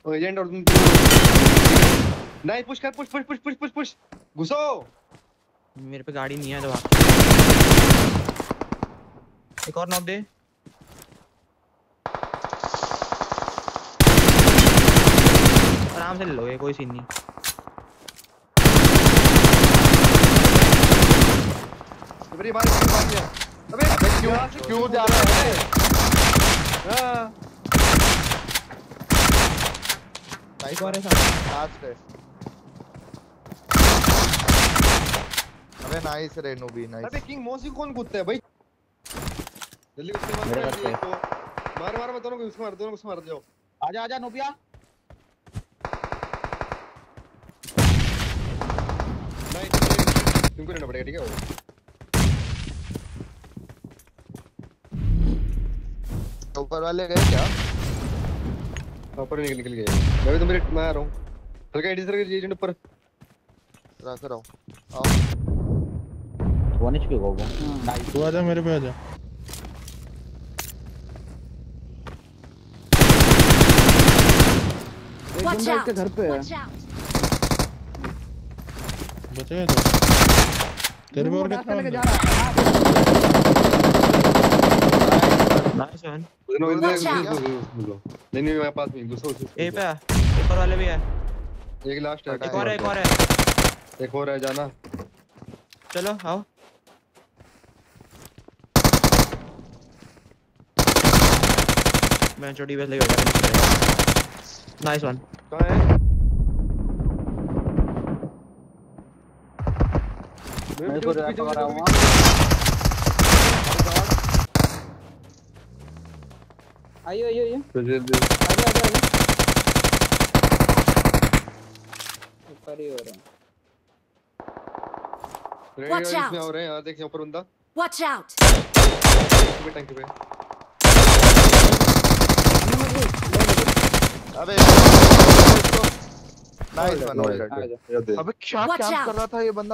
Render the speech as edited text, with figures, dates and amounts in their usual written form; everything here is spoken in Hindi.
एजेंट और तुम नहीं पुश कर push push push push push push घुसो। मेरे पे गाड़ी नहीं है तो एक और नॉक दे। आराम से ले लो, ये कोई सीन नहीं। मेरी बात है। अबे क्यों जा रहा है? हां नाइस और है लास्ट है। अबे नाइस रेनू भी नाइस। अबे किंग मोसी कौन कूदता है भाई? जल्दी उसके मार इसको। मार मार दोनों को उसको मार, दोनों को मार जाओ। आजा आजा नोबिया। नाइस तुमको रहना पड़ेगा ठीक है। ऊपर वाले गए क्या? ऊपर निकल गए। मैं भी तो मेरे मैं आ रहा हूं। हल्का एडी सर के एजेंट ऊपर रख रहा हूं। आओ 1 HP को वो। नाइस तू आजा मेरे पे आजा। एक बंदा इसके घर पे है। बचेगा तो तेरे पे और कितना लेके जा बंदा? रहा है। Nice one. नहीं मेरे पास नहीं घुसो। ए पे ऊपर वाले भी है। एक लास्ट है। एक और है, एक और है। एक और है जाना। चलो आओ। मैं छोटी बस लेके जा। Nice one. कहां है? मैं इसको रैप कर रहा हूं। आइए आइए आइए। जल्दी आजा आजा आजा। ऊपर ही हो रहा है। रेडी इसमें हो रहे हैं यार, देखिए ऊपर बंदा। Watch out! टैंक पे। अबे नाइस वन। अबे अबे क्या Watch कैंप out. कर रहा था ये बंदा?